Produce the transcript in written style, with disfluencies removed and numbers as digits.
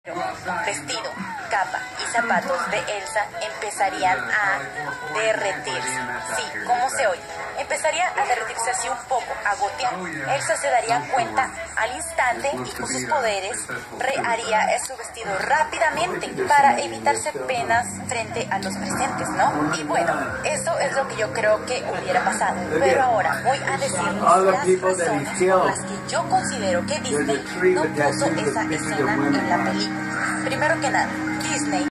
Vestido, capa y zapatos de Elsa empezarían a derretirse. Sí, ¿cómo se oye? Empezaría a derretirse así un poco, a gotear. Elsa se daría cuenta al instante y con sus poderes reharía su vestido rápidamente para evitarse penas frente a los presentes, ¿no? Y bueno, eso es lo que yo creo que hubiera pasado. Pero ahora voy a decirles las razones por las que yo considero que Disney no puso esa escena en la película. Primero que nada, Disney